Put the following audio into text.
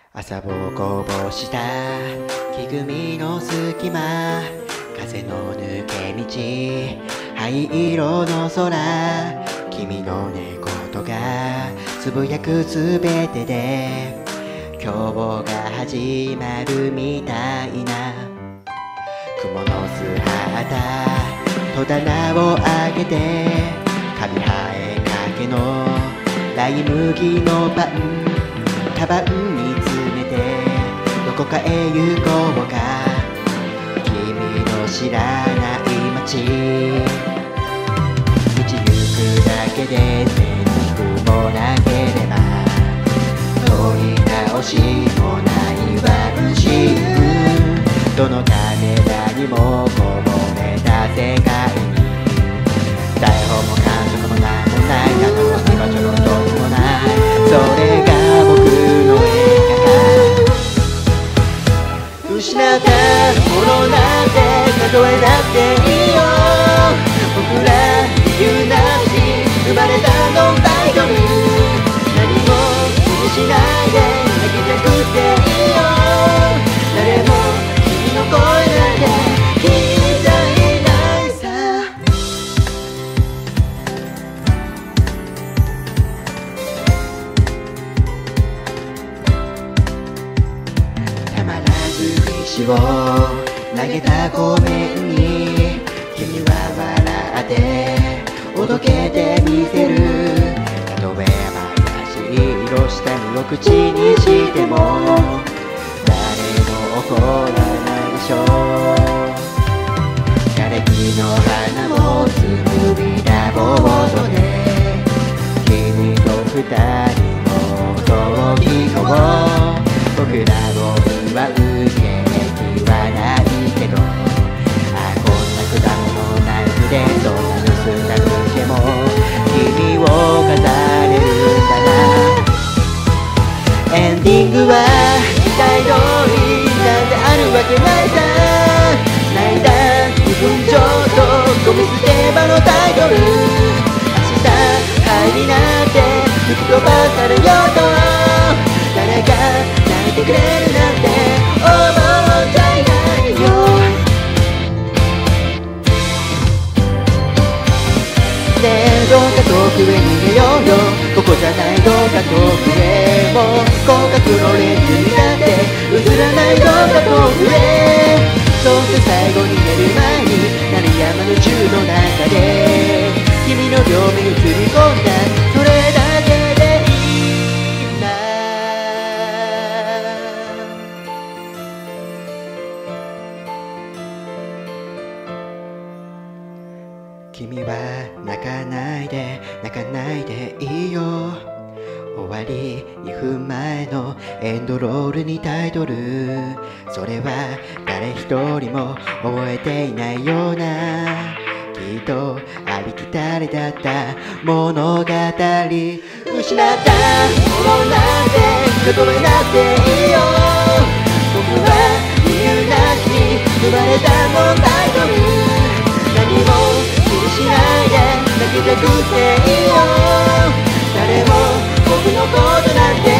朝ぼうこぼした木組みの隙間、風の抜け道、灰色の空、君の寝言がつぶやくすべてで今日が始まるみたいな。雲の巣はた戸棚を上げてカビ生えかけのライ麦のパン束に詰めてどこかへ行こうか。君の知らない街道行くだけでセリフもなければ取り直しもないワンシーン、どのカメラにもこぼれた世界に台本も監督も何もない、中の居場所の一つもない、それが僕の映画か。失ったものなんて数えなくていいよ、僕ら理由なしに生まれたノンタイトル、何も気にしないで泣きたくていいよ、誰も君の声なんて聞いちゃいないさ。たまらず石を投げた湖面に君は笑っておどけてみせる。たとえ毎日色した身を口にしても誰も怒らないでしょう。枯れ木の花もつむびだボートで君と二人もそう聞こう。僕らを祝う景気はないけど、あ、こんな果物ナイフでそんな盗んだ風景も君を飾れるんだな。エンディングは期待通りなんてあるわけないさ。泣いた2分ちょっとゴミ捨て場のタイトル、明日灰になって吹き飛ばされようと誰が泣いてくれるなんて思っちゃいないよ。ねえどうか遠くへ逃げようよ、ここじゃないどうか遠くへ、もう広角のレンズにだって映らないどうか遠くへ、そして最後に寝る前に鳴りやまぬ宙の中で君の両目に映り込んだ、それだけでいいんだ。君は泣かないで泣かないでいいよ、終わり2分前のエンドロールにタイトル、それは誰一人も覚えていないような、きっとありきたりだった物語、失ったものなんて数えなくていいよ、僕は理由なしに生まれたのタイトル、何も気にしないで泣きたくていいよ、誰も僕のことなんて